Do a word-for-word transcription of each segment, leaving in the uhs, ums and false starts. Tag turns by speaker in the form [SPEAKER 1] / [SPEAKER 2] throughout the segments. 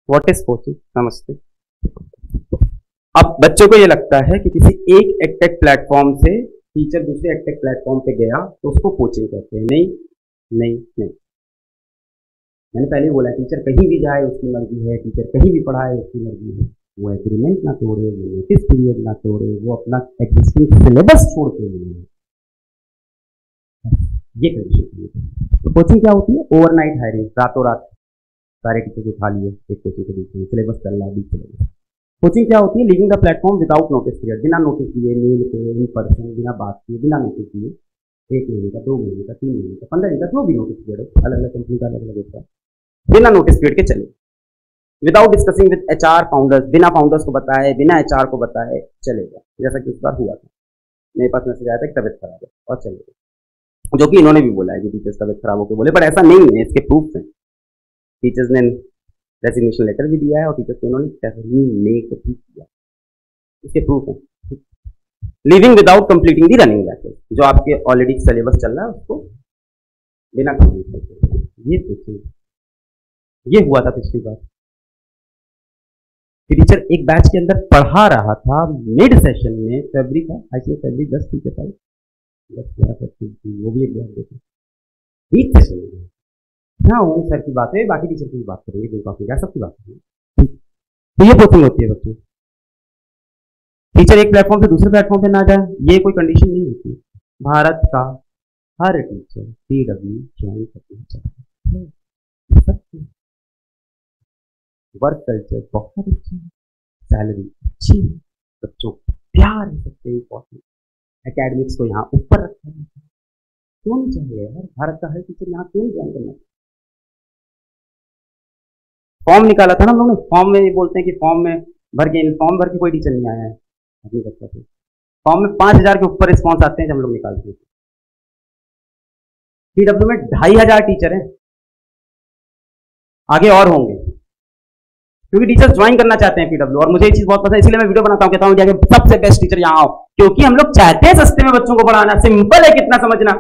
[SPEAKER 1] What is coaching? नमस्ते। अब बच्चों को ये लगता है कि किसी एक एडटेक प्लेटफॉर्म से टीचर दूसरे एडटेक प्लेटफॉर्म पे गया तो उसको कोचिंग कहते हैं। नहीं नहीं नहीं, मैंने पहले ही बोला, टीचर कहीं भी जाए उसकी मर्जी है, टीचर कहीं भी पढ़ाए उसकी मर्जी है। वो एग्रीमेंट ना तोड़े, वो नोटिस पीरियड ना तोड़े, वो अपना एग्जिस्टिंग सिलेबस छोड़ के नहीं। ये कंडीशन। तो कोचिंग क्या होती है? ओवरनाइट हायरिंग, रातों रात सारे टीचर को उठा लिए एक कोचिंग के बीच में, सिलेबस चल रहा है बीच सिलेबस। कोचिंग क्या होती है? Leaving the platform without notice period, बिना नोटिस दिए, मेल पे, इन पर्सन, बिना बात किए, बिना नोटिस दिए, एक महीने का, दो महीने का, तीन महीने का, पंद्रह दिन का, जो भी नोटिस पीरियड है, अलग अलग कंपनी का अलग अलग होता है, बिना नोटिस पीरियड के चले। Without discussing with HR founders, बिना फाउंडर्स को बताए, बिना एचआर को बताए चलेगा। जैसा कि उस बार हुआ था, मेरे पास मैसेज आया था कि तबियत खराब है और चलेगा, जो कि इन्होंने भी बोला है कि टीचर्स तबियत खराब होकर बोले, पर ऐसा नहीं है, इसके प्रूफ हैं। टीचर्स ने रेजिग्नेशन लेटर भी दिया है और टीचर्स को इन्होंने टर्मिनेट भी किया, इसके प्रूफ है। Living without completing the running batches, जो आपके ऑलरेडी सिलेबस चल रहा है उसको बिना कंप्लीट करके, ये सोचिए, ये हुआ था पिछली बार। टीचर एक बैच के अंदर पढ़ा रहा था, मिड सेशन में, फरवरी का, आई थिंक फरवरी दस टीचर आए, दस ग्यारह पच्चीस, वो भी एक बैच देते बीच सेशन में। हाँ, वो सर की बात है, बाकी टीचर की बात करेंगे, जो काफी क्या सबकी बात करेंगे। तो ये कोचिंग होती है बच्चों। टीचर एक प्लेटफॉर्म से दूसरे प्लेटफॉर्म पे ना जाए, ये कोई कंडीशन नहीं होती। भारत का हर टीचर पीडब्ल्यू ज्वाइन करना चाहता है। वर्क कल्चर बहुत अच्छा है, सैलरी अच्छी है, बच्चों को प्यार है, सबसे इम्पोर्टेंट, एकेडमिक्स को यहाँ ऊपर रखा है। क्यों नहीं चाहिए यार भारत का हर टीचर यहाँ क्यों ज्वाइन करना? फॉर्म निकाला था ना हम लोगों ने, फॉर्म में ये बोलते हैं कि फॉर्म में भर के, फॉर्म भर के कोई टीचर नहीं आया है अभी बच्चा से। फॉर्म में पांच हजार के ऊपर रिस्पॉन्स आते हैं जब हम लोग निकालते हैं। पीडब्ल्यू में ढाई हजार टीचर हैं, आगे और होंगे, क्योंकि टीचर ज्वाइन करना चाहते हैं पीडब्ल्यू। और मुझे ये चीज बहुत पसंद है, इसलिए मैं वीडियो बनाता हूँ, कहता हूँ कि सबसे बेस्ट टीचर यहाँ आओ, क्योंकि हम लोग चाहते हैं सस्ते में बच्चों को पढ़ाना। सिंपल है, कितना समझना।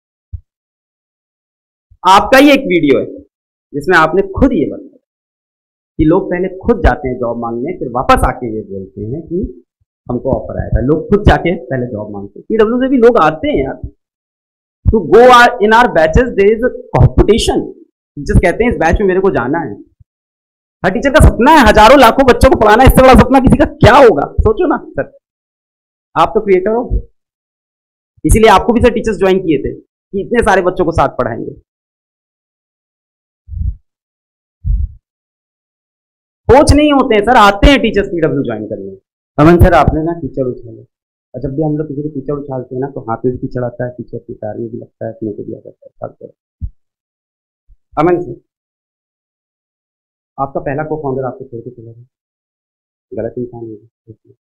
[SPEAKER 1] आपका ही एक वीडियो है जिसमें आपने खुद ये बताया कि लोग पहले खुद जाते हैं जॉब मांगने, फिर वापस आके ये बोलते हैं कि हमको ऑफर आया था। लोग खुद जाके पहले जॉब मांगते हैं, पीडब्ल्यू से भी लोग आते हैं यार। तो go are in our batches, there is competition. Teachers कहते हैं इस बैच में मेरे को जाना है। हर टीचर का सपना है हजारों लाखों बच्चों को पढ़ाना, इससे बड़ा सपना किसी का क्या होगा? सोचो ना सर, आप तो क्रिएटर हो, इसीलिए आपको भी सर टीचर्स ज्वाइन किए थे कि इतने सारे बच्चों को साथ पढ़ाएंगे। कोच नहीं होते हैं सर, आते हैं टीचर्स पीडब्ल्यू ज्वाइन करने। अमन सर आपने ना टीचर उछाले, और जब भी हम लोग किसी को टीचर उछालते हैं ना तो हाथ में भी टीचर आता है, टीचर की पैर में भी लगता है, अपने को भी आ जाता है। अमन सर आपका पहला को फाउंडर आपको छोड़ के चला गया, गलत इंसान है।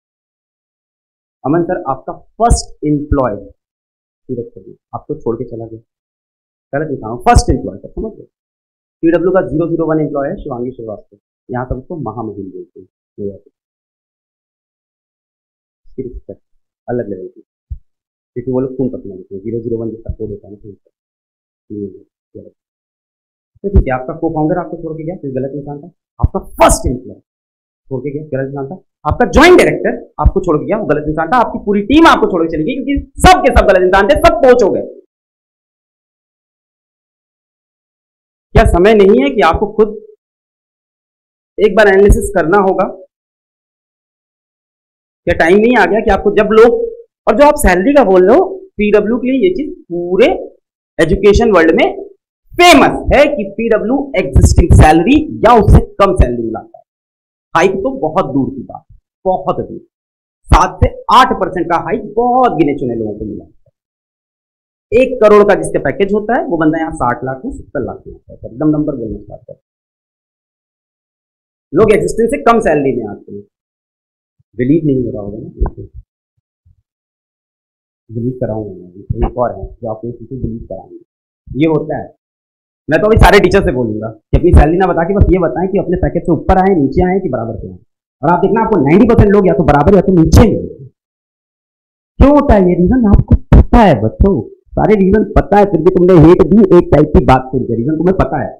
[SPEAKER 1] अमन सर आपका फर्स्ट एम्प्लॉय आपको छोड़ के चला गया, गलत इंसान। फर्स्ट एम्प्लॉय सर समझ गए। पीडब्ल्यू का जीरो जीरो वन एम्प्लॉय है शिवांगी श्रीवास्तव, यहाँ तक उसको महामहिम बोलते हैं, अलग लेवल की, क्योंकि वो लोग खून पसंद होते हैं। जीरो जीरो वन जिसका कोड होता है ना, तो ठीक है। आपका को फाउंडर आपको छोड़ के गया, फिर गलत इंसान था। आपका फर्स्ट एम्प्लॉय छोड़ के गया, गलत इंसान था। आपका ज्वाइंट डायरेक्टर आपको छोड़ के गया, वो गलत इंसान था। आपकी पूरी टीम आपको छोड़ के चली गई, क्योंकि सब के सब गलत इंसान थे, सब कोच हो गए। क्या समय नहीं है कि आपको खुद एक बार एनालिसिस करना होगा? क्या टाइम नहीं आ गया कि आपको, जब लोग, और जो आप सैलरी का बोल रहे हो, पीडब्ल्यू के लिए ये चीज पूरे एजुकेशन वर्ल्ड में फेमस है कि पीडब्ल्यू एग्जिस्टिंग सैलरी या उससे कम सैलरी मिलाता है। हाइक तो बहुत दूर की बात, बहुत दूर, सात से आठ परसेंट का हाइक बहुत गिने चुने लोगों को मिला है। एक करोड़ का जिसका पैकेज होता है वो बंदा यहाँ साठ लाख में, सत्तर लाख में आता है। एकदम नंबर बोलना स्टार्ट कर, लोग एग्जिस्टिंग से कम सैलरी में आते हैं। बिलीव नहीं हो रहा होगा ना, बिलीव कराऊंगा। एक और है जो आपको बिलीव कराएंगे, ये होता है। मैं तो अभी सारे टीचर से बोलूंगा कि अपनी सैलरी ना बता के बस ये बताएं कि अपने पैकेज से ऊपर आए, नीचे आए कि बराबर पे आए। और आप देखना, आपको नब्बे परसेंट लोग या तो बराबर या तो नीचे मिलेंगे। क्यों होता है ये? रीजन आपको पता है बच्चों, सारे रीजन पता है, फिर भी तुमने हेट दी एक टाइप की बात सुन के। रीजन तुम्हें पता है,